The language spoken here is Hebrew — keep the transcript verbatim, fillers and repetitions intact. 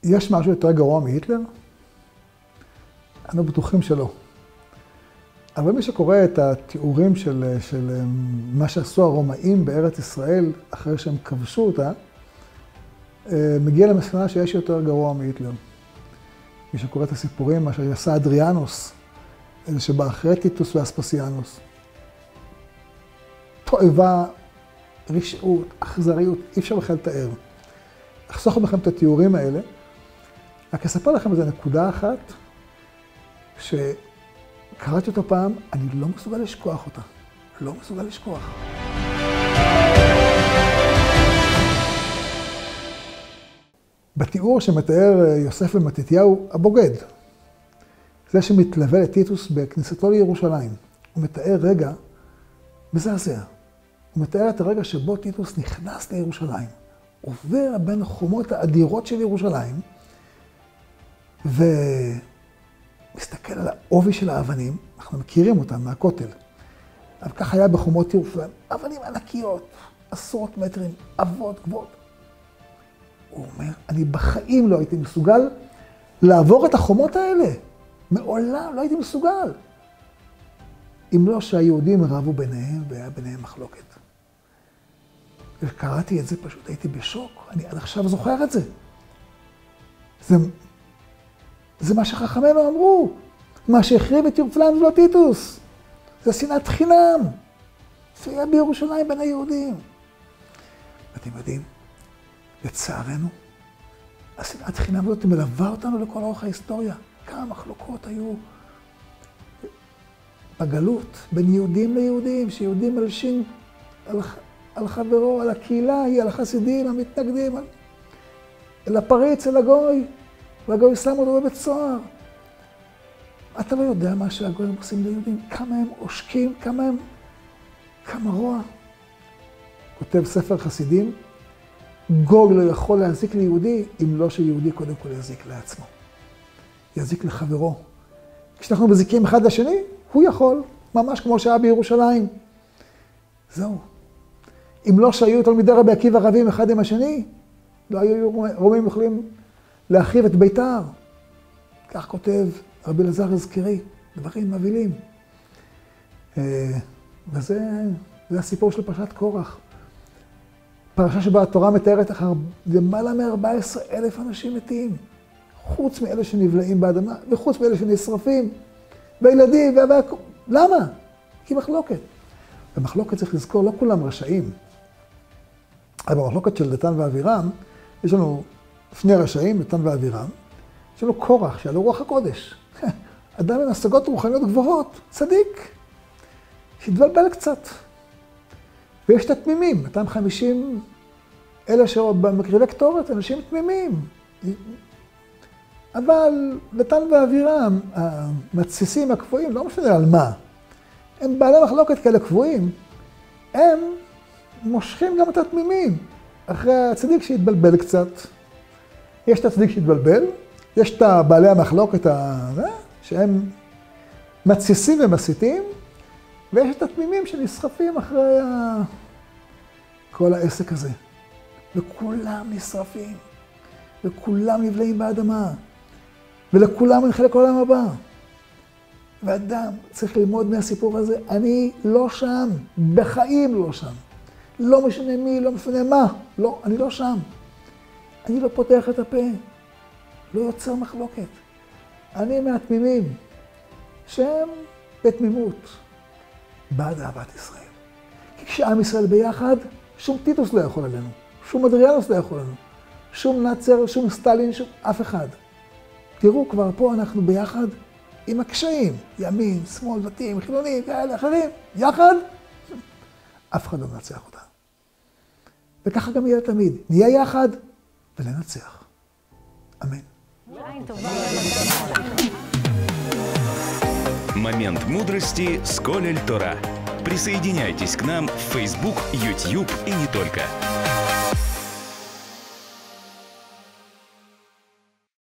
יש משהו יותר גרוע מהיטלר? אנו בטוחים שלא. אבל מי שקורא את התיאורים של, של מה שעשו הרומאים בארץ ישראל אחרי שהם כבשו אותה, מגיע למסקנה שיש יותר גרוע מהיטלר. מי שקורא את הסיפורים, מה שעשה אדריאנוס, איזה שבא אחרי טיטוס ואספסיאנוס. תועבה, רשעות, אכזריות, אי אפשר בכלל לתאר. אחסוך לכם את התיאורים האלה, רק אספר לכם איזו נקודה אחת, שקראתי אותה פעם, אני לא מסוגל לשכוח אותה. לא מסוגל לשכוח. בתיאור שמתאר יוסף בן מתתיהו, הבוגד, זה שמתלווה לטיטוס בכניסתו לירושלים, הוא מתאר רגע מזעזע. הוא מתאר את הרגע שבו טיטוס נכנס לירושלים, עובר בין החומות האדירות של ירושלים, ומסתכל על העובי של האבנים, אנחנו מכירים אותם מהכותל, אבל כך היה בחומות ירושלים, אבנים ענקיות, עשרות מטרים, עבות גבוהות. הוא אומר, אני בחיים לא הייתי מסוגל לעבור את החומות האלה. מעולם לא הייתי מסוגל. אם לא שהיהודים רבו ביניהם והיה ביניהם מחלוקת. וקראתי את זה פשוט, הייתי בשוק. אני עד עכשיו זוכר את זה. זה, זה מה שחכמינו אמרו. מה שהחריב את ירושלים זה לא טיטוס. זה שנאת חינם. זה היה בירושלים בין היהודים. אתם יודעים, לצערנו, השנאת חינם הזאת מלווה אותנו לכל אורך ההיסטוריה. כמה מחלוקות היו בגלות, בין יהודים ליהודים, שיהודים מלשים על, על חברו, על הקהילה, היא על החסידים, המתנגדים, אל הפריץ, אל הגוי, והגוי שם אותו בבית סוהר. אתה לא יודע מה שהגויים עושים ליהודים, כמה הם עושקים, כמה הם, כמה רוע. כותב ספר חסידים, גוי לא יכול להזיק ליהודי, אם לא שיהודי קודם כל יזיק לעצמו. יזיק לחברו. כשאנחנו מזיקים אחד לשני, הוא יכול, ממש כמו שהיה בירושלים. זהו. אם לא שהיו תלמידי רבי עקיבא רבים אחד עם השני, לא היו רומים יכולים להחריב את ביתר. כך כותב רבי אלעזר הזקרי, דברים מבהילים. וזה זה הסיפור של פרשת קורח. פרשה שבה התורה מתארת אחר למעלה מ-ארבעה עשר אלף אנשים מתים. חוץ מאלה שנבלעים באדמה, וחוץ מאלה שנשרפים, וילדים, וה... למה? כי מחלוקת. במחלוקת צריך לזכור, לא כולם רשעים. אבל במחלוקת של דתן ואבירם, יש לנו שני רשעים, דתן ואבירם, יש לנו קורח, שהיה לו רוח הקודש. אדם עם השגות רוחניות גבוהות, צדיק, שהתבלבל קצת. ויש את התמימים, מאתיים וחמישים אלה שבמקריבי קטורת, אנשים תמימים. אבל דתן ואבירם, המתסיסים הקבועים, לא משנה על מה, הם בעלי מחלוקת כאלה קבועים, הם מושכים גם את התמימים. אחרי הצדיק שהתבלבל קצת, יש את הצדיק שהתבלבל, יש את בעלי המחלוקת שהם מתסיסים ומסיתים, ויש את התמימים שנסחפים אחרי כל העסק הזה. וכולם נשרפים, וכולם נבלעים באדמה, ולכולם אין חלק לעולם הבא. ואדם צריך ללמוד מהסיפור הזה, אני לא שם, בחיים לא שם. לא משנה מי, לא משנה מה, לא, אני לא שם. אני לא פותח את הפה, לא יוצר מחלוקת. אני מהתמימים, שהם בתמימות, בעד אהבת ישראל. כי כשעם ישראל ביחד, שום טיטוס לא יכול עלינו, שום אדריאנוס לא יכול עלינו, שום נאצר, שום סטלין, שום אף אחד. תראו, כבר פה אנחנו ביחד עם הקשיים, ימין, שמאל, דתיים, חילונים, כאלה, אחרים, יחד, אף אחד לא מנצח אותה. וככה גם יהיה תמיד, נהיה יחד ולנצח. אמן. Момент мудрости с Колель Тора. Присоединяйтесь к нам в Facebook, YouTube и не только.